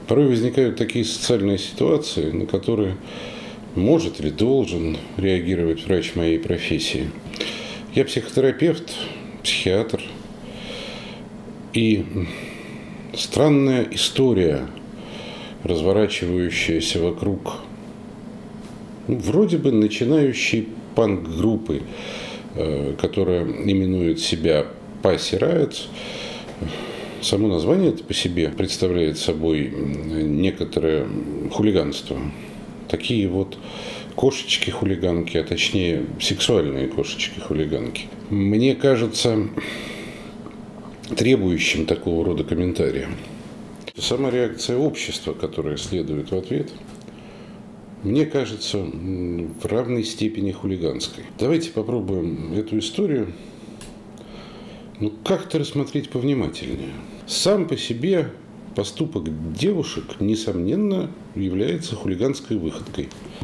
Порой возникают такие социальные ситуации, на которые может или должен реагировать врач моей профессии. Я психотерапевт, психиатр. И странная история, разворачивающаяся вокруг вроде бы начинающей панк-группы, которая именует себя Pussy Riot. Само название это по себе представляет собой некоторое хулиганство. Такие вот кошечки-хулиганки, а точнее сексуальные кошечки-хулиганки. Мне кажется требующим такого рода комментария. Сама реакция общества, которая следует в ответ, мне кажется в равной степени хулиганской. Давайте попробуем эту историю как-то рассмотреть повнимательнее. Сам по себе поступок девушек, несомненно, является хулиганской выходкой.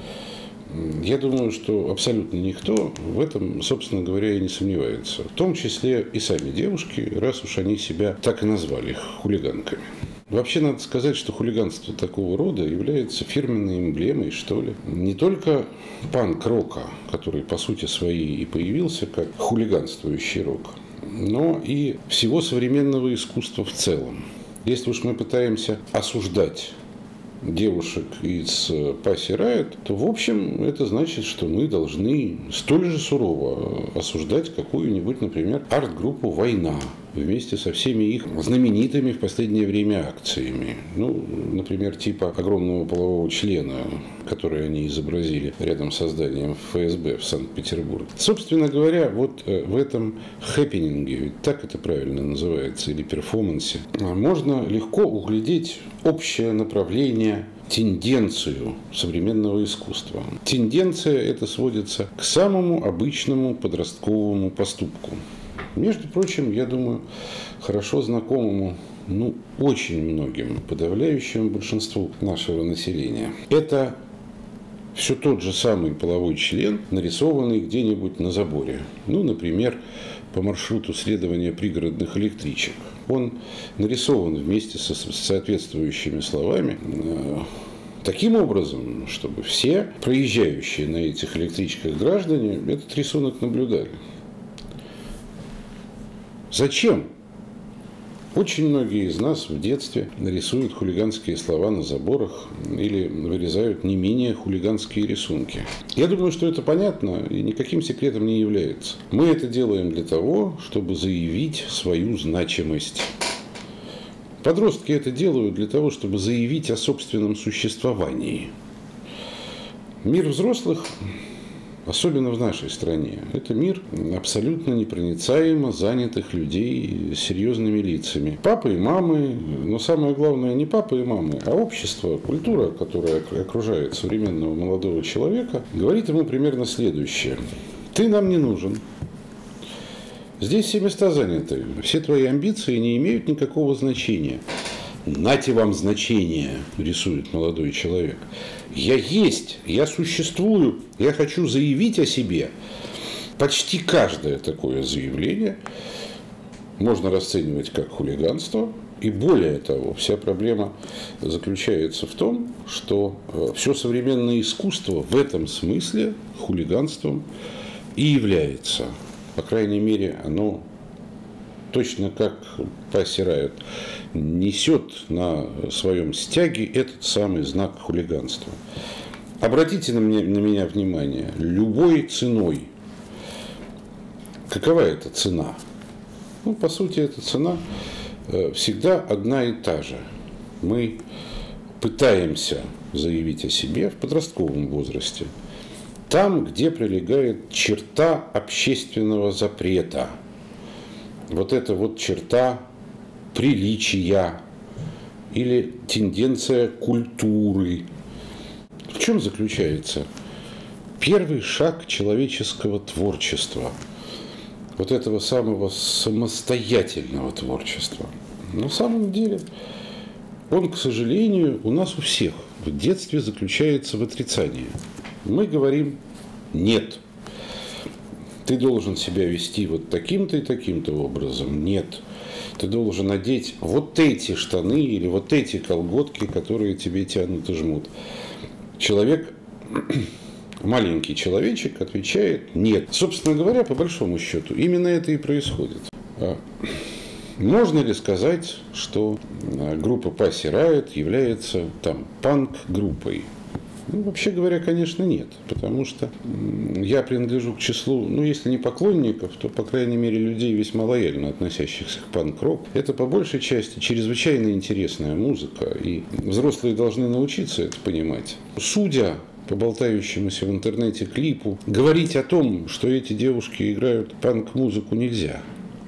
Я думаю, что абсолютно никто в этом, собственно говоря, и не сомневается. В том числе и сами девушки, раз уж они себя так и назвали хулиганками. Вообще, надо сказать, что хулиганство такого рода является фирменной эмблемой, что ли. Не только панк-рока, который, по сути своей, и появился как хулиганствующий рок, но и всего современного искусства в целом. Если уж мы пытаемся осуждать девушек из Pussy Riot, то, в общем, это значит, что мы должны столь же сурово осуждать какую-нибудь, например, арт-группу «Война» вместе со всеми их знаменитыми в последнее время акциями. Например, типа огромного полового члена, который они изобразили рядом с зданием ФСБ в Санкт-Петербурге. Собственно говоря, вот в этом хэппининге, ведь так это правильно называется, или перформансе, можно легко углядеть общее направление, тенденцию современного искусства. Тенденция эта сводится к самому обычному подростковому поступку. Между прочим, я думаю, хорошо знакомому очень многим, подавляющему большинству нашего населения. Это все тот же самый половой член, нарисованный где-нибудь на заборе. Например, по маршруту следования пригородных электричек. Он нарисован вместе со соответствующими словами таким образом, чтобы все проезжающие на этих электричках граждане этот рисунок наблюдали. Зачем? Очень многие из нас в детстве рисуют хулиганские слова на заборах или вырезают не менее хулиганские рисунки. Я думаю, что это понятно и никаким секретом не является. Мы это делаем для того, чтобы заявить свою значимость. Подростки это делают для того, чтобы заявить о собственном существовании. Мир взрослых, особенно в нашей стране, это мир абсолютно непроницаемо занятых людей с серьезными лицами. Папы и мамы, но самое главное не папы и мамы, а общество, культура, которая окружает современного молодого человека, говорит ему примерно следующее. Ты нам не нужен. Здесь все места заняты. Все твои амбиции не имеют никакого значения. Нате вам значение, рисует молодой человек. Я есть, я существую, я хочу заявить о себе. Почти каждое такое заявление можно расценивать как хулиганство. И более того, вся проблема заключается в том, что все современное искусство в этом смысле хулиганством и является. По крайней мере, оно точно как Pussy Riot несет на своем стяге этот самый знак хулиганства. Обратите на меня внимание, любой ценой. Какова эта цена? По сути, эта цена всегда одна и та же. Мы пытаемся заявить о себе в подростковом возрасте. Там, где пролегает черта общественного запрета. Вот эта вот черта приличия или тенденция культуры. В чем заключается первый шаг человеческого творчества? Вот этого самого самостоятельного творчества. На самом деле, он, к сожалению, у нас у всех в детстве заключается в отрицании. Мы говорим «нет». Ты должен себя вести вот таким-то и таким-то образом. Нет. Ты должен надеть вот эти штаны или вот эти колготки, которые тебе тянут и жмут. Человек, маленький человечек, отвечает нет. Собственно говоря, по большому счету, именно это и происходит. Можно ли сказать, что группа Pussy Riot является там панк-группой? Ну, вообще говоря, конечно, нет. Потому что я принадлежу к числу, ну, если не поклонников, то, по крайней мере, людей, весьма лояльно относящихся к панк-рок. Это, по большей части, чрезвычайно интересная музыка. И взрослые должны научиться это понимать. Судя по болтающемуся в интернете клипу, говорить о том, что эти девушки играют панк-музыку, нельзя.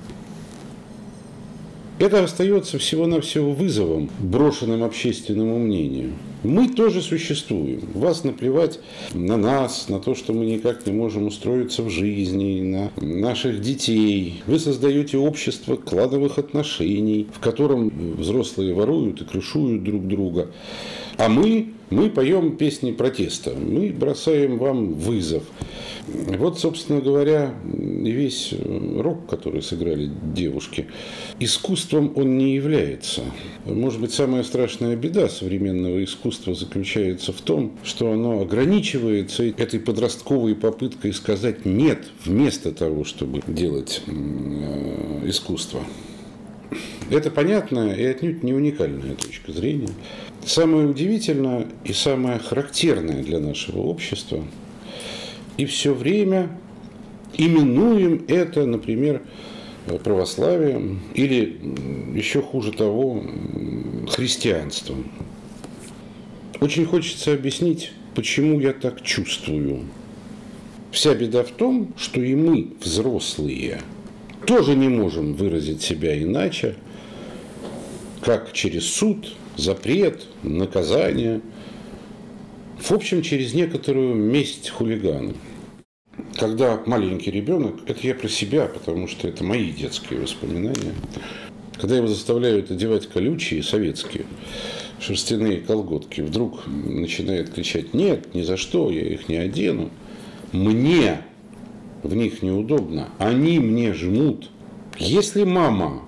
Это остается всего-навсего вызовом, брошенным общественному мнению. Мы тоже существуем. Вас наплевать на нас, на то, что мы никак не можем устроиться в жизни, на наших детей. Вы создаете общество клановых отношений, в котором взрослые воруют и крышуют друг друга. А мы поем песни протеста, мы бросаем вам вызов. Вот, собственно говоря, весь рок, который сыграли девушки, искусством он не является. Может быть, самая страшная беда современного искусства заключается в том, что оно ограничивается этой подростковой попыткой сказать «нет» вместо того, чтобы делать искусство. Это понятная и отнюдь не уникальная точка зрения. Самое удивительное и самое характерное для нашего общества, и все время именуем это, например, православием или, еще хуже того, христианством. Очень хочется объяснить, почему я так чувствую. Вся беда в том, что и мы, взрослые, тоже не можем выразить себя иначе, как через суд, запрет, наказание, в общем, через некоторую месть хулигану. Когда маленький ребенок, это я про себя, потому что это мои детские воспоминания, когда его заставляют одевать колючие советские шерстяные колготки, вдруг начинает кричать «нет, ни за что, я их не одену», мне в них неудобно, они мне жмут. Если мама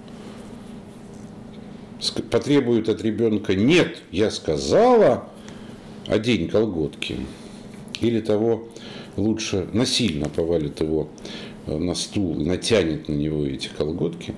потребует от ребенка «нет, я сказала, одень колготки», или того лучше насильно повалит его на стул и натянет на него эти колготки,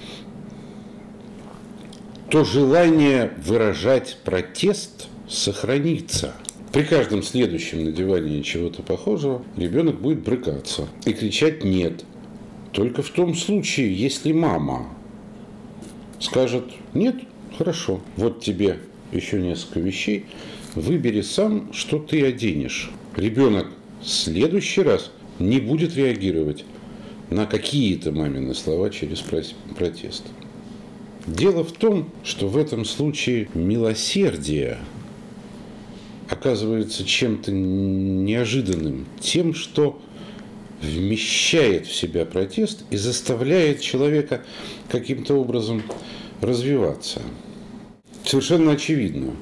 то желание выражать протест сохранится. При каждом следующем надевании чего-то похожего ребенок будет брыкаться и кричать «нет». Только в том случае, если мама скажет «нет, хорошо, вот тебе еще несколько вещей, выбери сам, что ты оденешь». Ребенок в следующий раз не будет реагировать на какие-то мамины слова через протест. Дело в том, что в этом случае милосердие оказывается чем-то неожиданным, тем, что вмещает в себя протест и заставляет человека каким-то образом развиваться. Совершенно очевидно.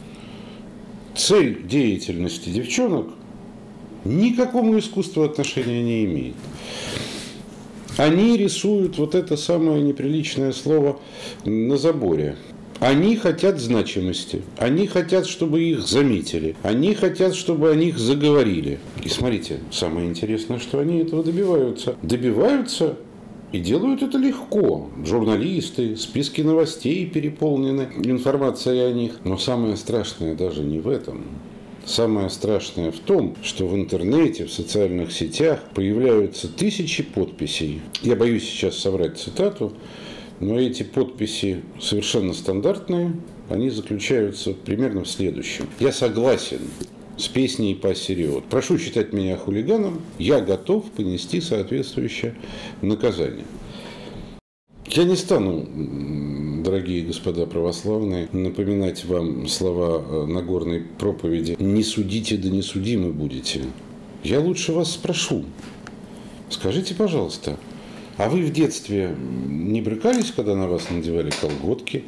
Цель деятельности девчонок ни к какому искусству отношения не имеет. Они рисуют вот это самое неприличное слово на заборе. Они хотят значимости, они хотят, чтобы их заметили, они хотят, чтобы о них заговорили. И смотрите, самое интересное, что они этого добиваются. Добиваются и делают это легко. Журналисты, списки новостей переполнены информацией о них. Но самое страшное даже не в этом. Самое страшное в том, что в интернете, в социальных сетях появляются тысячи подписей. Я боюсь сейчас соврать цитату, но эти подписи совершенно стандартные. Они заключаются примерно в следующем. Я согласен с песней Pussy Riot. Прошу считать меня хулиганом. Я готов понести соответствующее наказание. Я не стану, дорогие господа православные, напоминать вам слова Нагорной проповеди «Не судите, да не судимы будете». Я лучше вас спрошу. Скажите, пожалуйста, а вы в детстве не брыкались, когда на вас надевали колготки?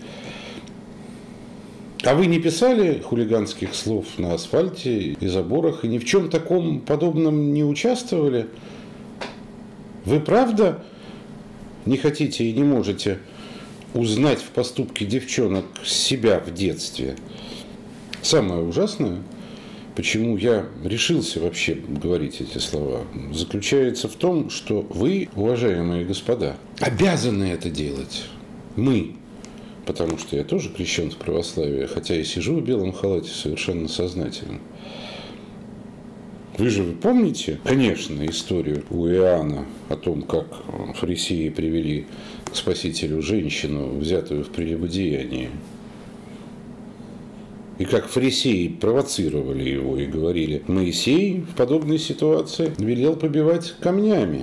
А вы не писали хулиганских слов на асфальте и заборах, и ни в чем таком подобном не участвовали? Вы правда не хотите и не можете узнать в поступке девчонок себя в детстве. Самое ужасное, почему я решился вообще говорить эти слова, заключается в том, что вы, уважаемые господа, обязаны это делать. Мы. Потому что я тоже крещен в православии, хотя и сижу в белом халате совершенно сознательно. Вы же помните, конечно, историю у Иоанна о том, как фарисеи привели к Спасителю женщину, взятую в прелюбодеянии. И как фарисеи провоцировали его и говорили: Моисей в подобной ситуации велел побивать камнями.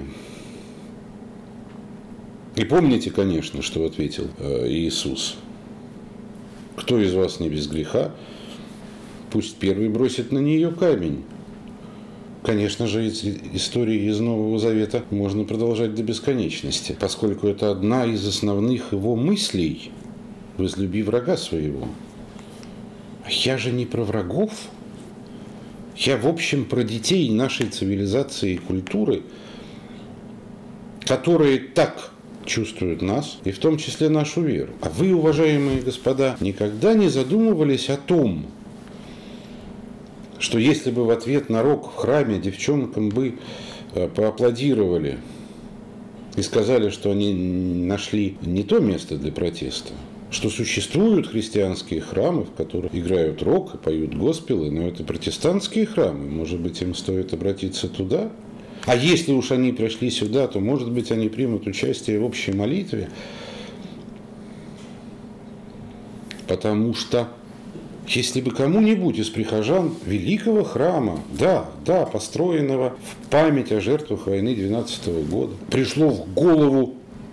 И помните, конечно, что ответил Иисус: кто из вас не без греха, пусть первый бросит на нее камень. Конечно же, истории из Нового Завета можно продолжать до бесконечности, поскольку это одна из основных его мыслей: возлюби врага своего. Я же не про врагов. Я, в общем, про детей нашей цивилизации и культуры, которые так чувствуют нас, и в том числе нашу веру. А вы, уважаемые господа, никогда не задумывались о том, что если бы в ответ на рок в храме девчонкам бы поаплодировали и сказали, что они нашли не то место для протеста, что существуют христианские храмы, в которых играют рок и поют госпелы, но это протестантские храмы, может быть, им стоит обратиться туда? А если уж они пришли сюда, то, может быть, они примут участие в общей молитве, потому что если бы кому-нибудь из прихожан великого храма, да, построенного в память о жертвах войны 12 года, пришло в голову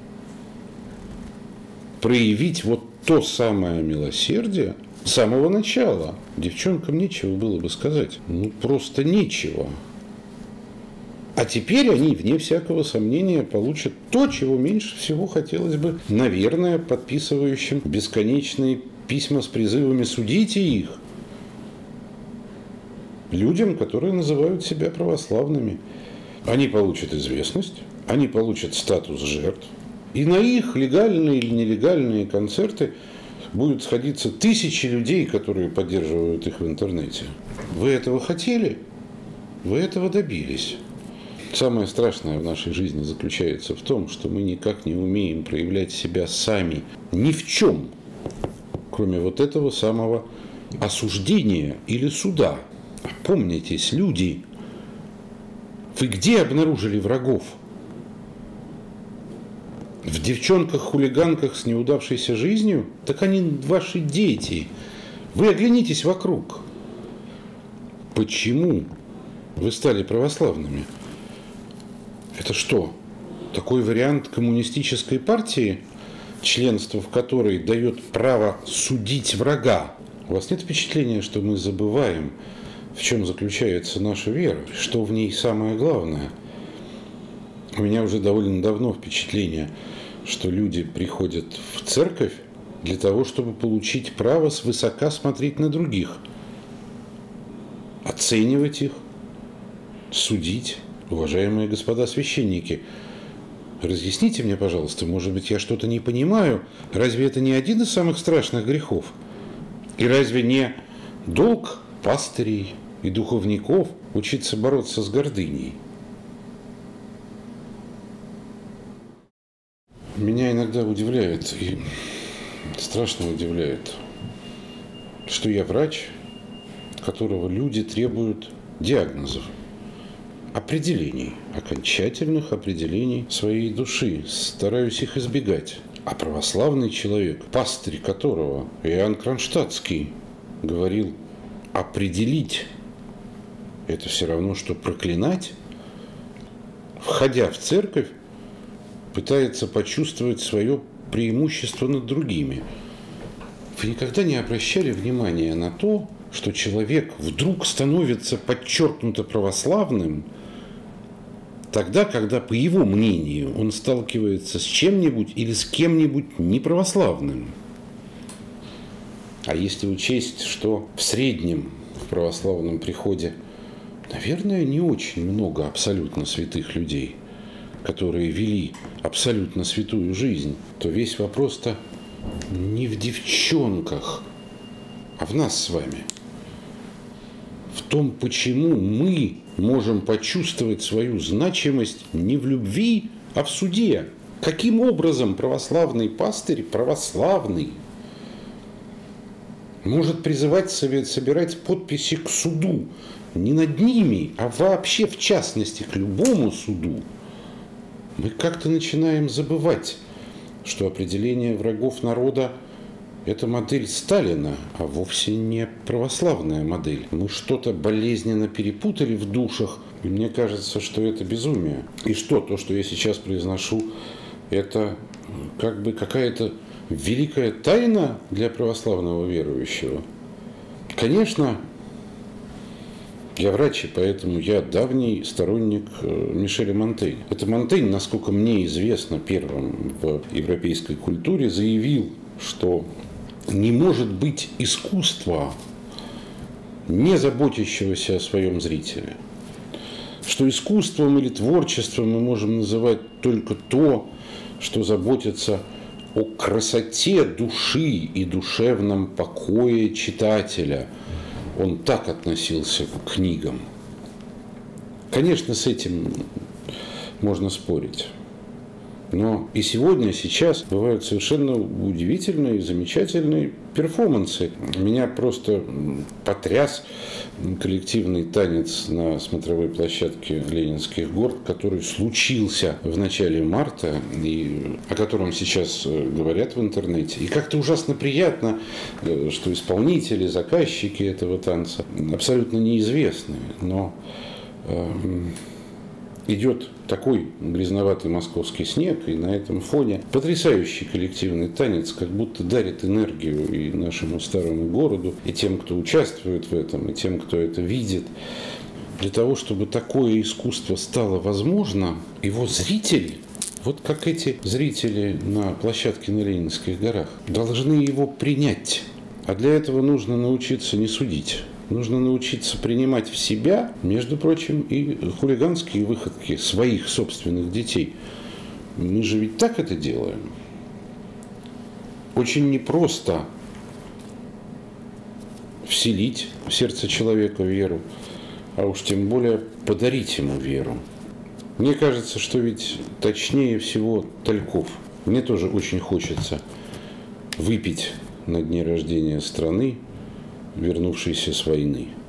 проявить вот то самое милосердие с самого начала, девчонкам нечего было бы сказать. Ну, просто нечего. А теперь они, вне всякого сомнения, получат то, чего меньше всего хотелось бы, наверное, подписывающим бесконечные письма с призывами «судите их» людям, которые называют себя православными. Они получат известность, они получат статус жертв, и на их легальные или нелегальные концерты будут сходиться тысячи людей, которые поддерживают их в интернете. Вы этого хотели? Вы этого добились. Самое страшное в нашей жизни заключается в том, что мы никак не умеем проявлять себя сами ни в чем, кроме вот этого самого осуждения или суда. Опомнитесь, люди, вы где обнаружили врагов? В девчонках-хулиганках с неудавшейся жизнью? Так они ваши дети. Вы оглянитесь вокруг. Почему вы стали православными? Это что, такой вариант коммунистической партии, членство в которой дает право судить врага? У вас нет впечатления, что мы забываем, в чем заключается наша вера, что в ней самое главное? У меня уже довольно давно впечатление, что люди приходят в церковь для того, чтобы получить право свысока смотреть на других, оценивать их, судить. Уважаемые господа священники, разъясните мне, пожалуйста, может быть, я что-то не понимаю. Разве это не один из самых страшных грехов? И разве не долг пастырей и духовников учиться бороться с гордыней? Меня иногда удивляет, и страшно удивляет, что я врач, которого люди требуют диагнозов, определений, окончательных определений своей души. Стараюсь их избегать. А православный человек, пастырь которого Иоанн Кронштадтский говорил: определить – это все равно, что проклинать, входя в церковь, пытается почувствовать свое преимущество над другими. Вы никогда не обращали внимания на то, что человек вдруг становится подчеркнуто православным тогда, когда, по его мнению, он сталкивается с чем-нибудь или с кем-нибудь неправославным? А если учесть, что в среднем в православном приходе, наверное, не очень много абсолютно святых людей, которые вели абсолютно святую жизнь, то весь вопрос-то не в девчонках, а в нас с вами. В том, почему мы можем почувствовать свою значимость не в любви, а в суде. Каким образом православный пастырь, православный, может призывать собирать подписи к суду не над ними, а вообще в частности к любому суду? Мы как-то начинаем забывать, что определение врагов народа – это модель Сталина, а вовсе не православная модель. Мы что-то болезненно перепутали в душах, и мне кажется, что это безумие. И что то, что я сейчас произношу, это как бы какая-то великая тайна для православного верующего. Конечно, я врач, и поэтому я давний сторонник Мишеля Монтенья. Это Монтенья, насколько мне известно, первым в европейской культуре заявил, что не может быть искусства, не заботящегося о своем зрителе. Что искусством или творчеством мы можем называть только то, что заботится о красоте души и душевном покое читателя. Он так относился к книгам. Конечно, с этим можно спорить. Но и сегодня, сейчас бывают совершенно удивительные, замечательные перформансы. Меня просто потряс коллективный танец на смотровой площадке Ленинских гор, который случился в начале марта, и о котором сейчас говорят в интернете. И как-то ужасно приятно, что исполнители, заказчики этого танца абсолютно неизвестны, но идет такой грязноватый московский снег, и на этом фоне потрясающий коллективный танец как будто дарит энергию и нашему старому городу, и тем, кто участвует в этом, и тем, кто это видит. Для того, чтобы такое искусство стало возможно, его зрители, вот как эти зрители на площадке на Ленинских горах, должны его принять. А для этого нужно научиться не судить. Нужно научиться принимать в себя, между прочим, и хулиганские выходки своих собственных детей. Мы же ведь так это делаем. Очень непросто вселить в сердце человека веру, а уж тем более подарить ему веру. Мне кажется, что ведь точнее всего Тальков. Мне тоже очень хочется выпить на дне рождения страны, вернувшейся с войны.